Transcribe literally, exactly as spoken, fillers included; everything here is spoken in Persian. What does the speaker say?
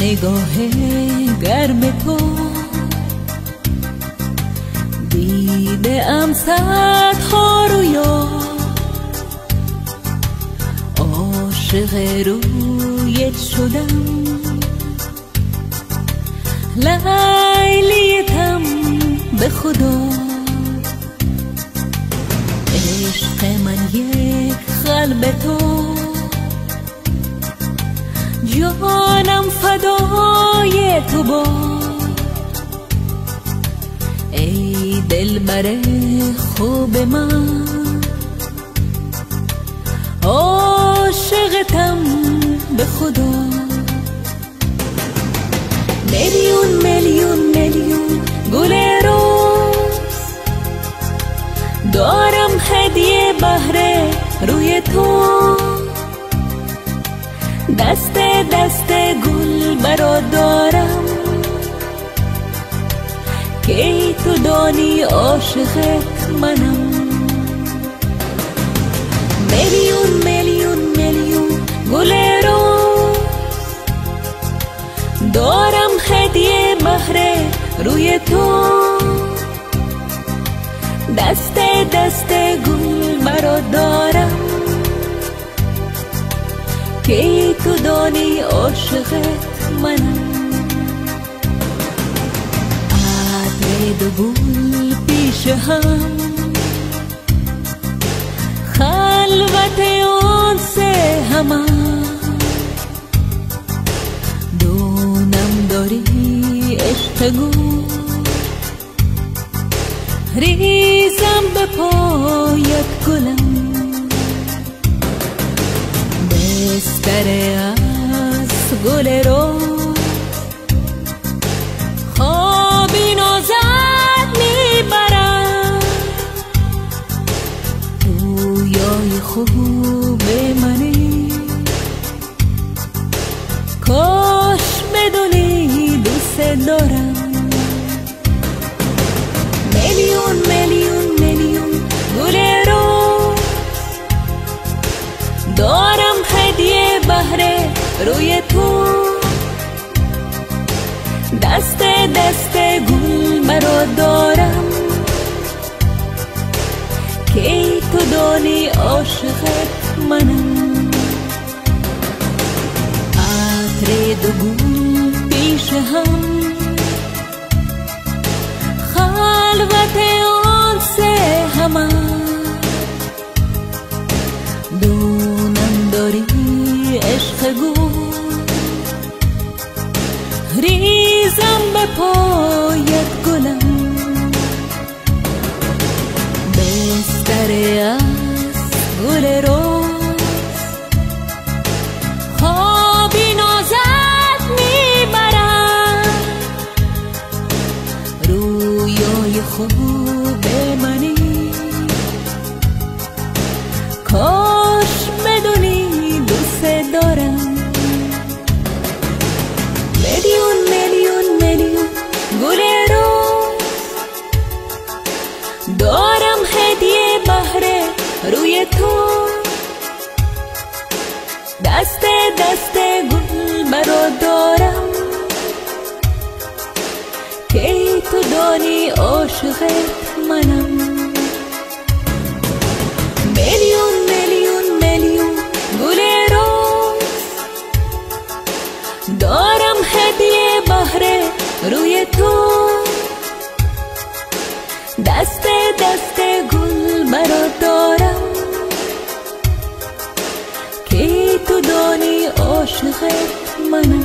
نگاه گرم تو دیدم صدها رویا، عاشق رویت شدم، لیلیتم به خدا. عشق من یک قلب تو، جانم فدای تو با. ای دلبر خوب من، عاشقتم به خدا. میلیون میلیون میلیون گل روز دارم هدیه بهر روی تو، دست دست گل برا دارم که تو دانی عاشقت منم. میلیون میلیون میلیون گل روز دارم هدیه بهر روی تو، دست دست گل برا دارم که تو دانی عاشقت منم. عطر دو گل پیش هم، خلوت اون سه همه، دونم داری عشق گل، ریزم به پایت گلم. بستر از گل روز خوابی نازد میبرم، رویای خوب منی کاش بدونی دوست دارم. میلیون میلیون میلیون گل روز دارم هدیه بهر روی تو، دست دست گل مرا دارم که تو دانی عاشقت منم. عطر دو گل پیش هم، خلوت آن سه همه، دونم داری عشق گل، ریزم به پایت گلم. بستر از گل روز خوابی نازد میبرم، رویای خوب منی کاش بدونی دوست دارم. میلیون میلیون میلیون گل روز دارم هدیه بهر روی تو، دست دست گل برا دارم که تو دانی عاشقت منم. میلیون میلیون میلیون گل روز دارم هدیه بهر روی تو، دست دست گل برا دارم که تو دانی عاشقت منم.